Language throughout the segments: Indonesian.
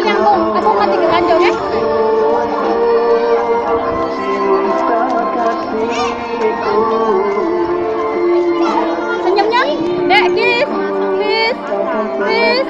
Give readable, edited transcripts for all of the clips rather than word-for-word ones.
nyambung. Kamu mati ke ranjau ya? Senyumnya, dek, kiss, kiss, kiss.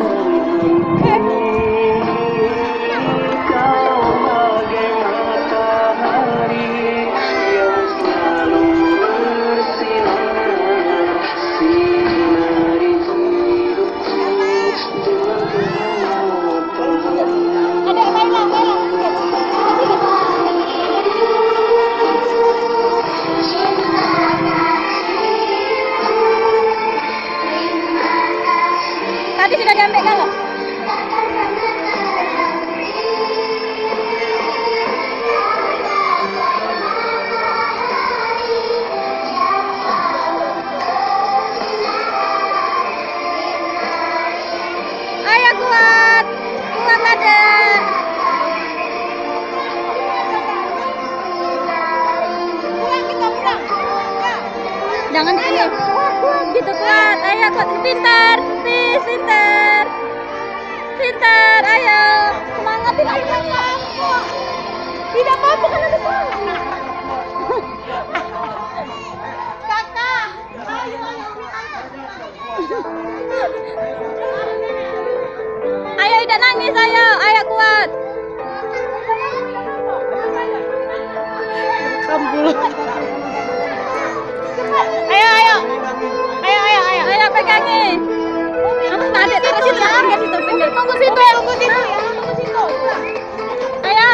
Tadi sudah diambil kalau? Ayo kuat, kuat ada. Pulang kita pulang. Jangan sini. Gitu kuat, ayo kuat, pintar, pintar, pintar, ayo, semangatin ayahnya. Tidak apa-apa kan ada sana. Kakak, ayo tidak nangis, ayo kuat. Kampul. Ayo pegangin. Adik taruh situ, pinggir situ, pinggir. Tunggu situ ya, tunggu situ ya, tunggu situ. Ayo.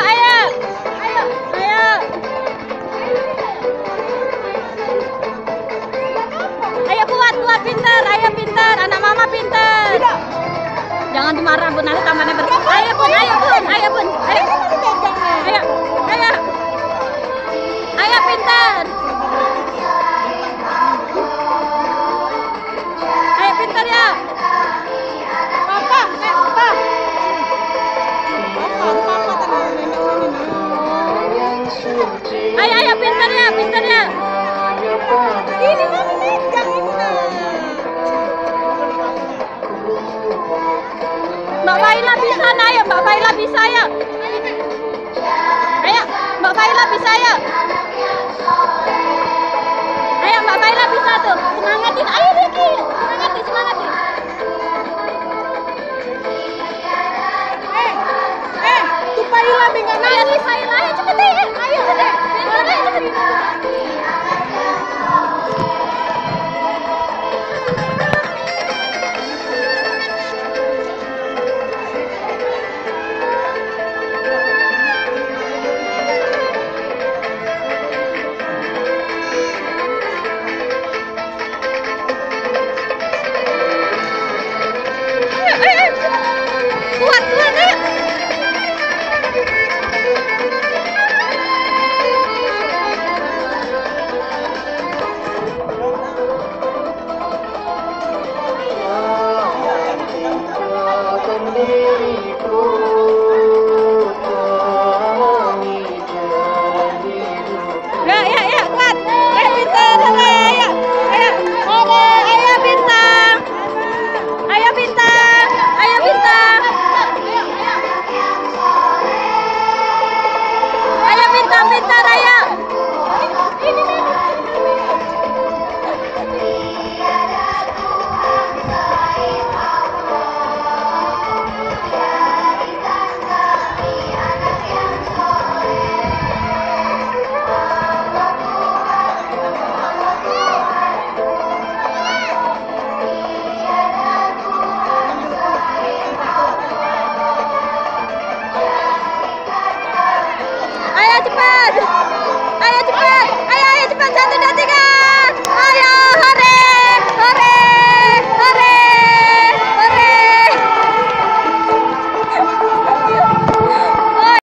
Ayo kuat, pintar, ayo pintar, anak mama pintar. Jangan dimarah Bun, nanti tamannya bersih. Ayo Bun. Ayo pintar. Ayo pintar ya. Papa. Ayo pintar ya. Ini mami megang ini nah. Mbak Faila bisa nah, ayo Mbak Faila bisa ya. Ayo Mbak Faila bisa ya. Ayo Mbak Faila bisa tuh. Semangatin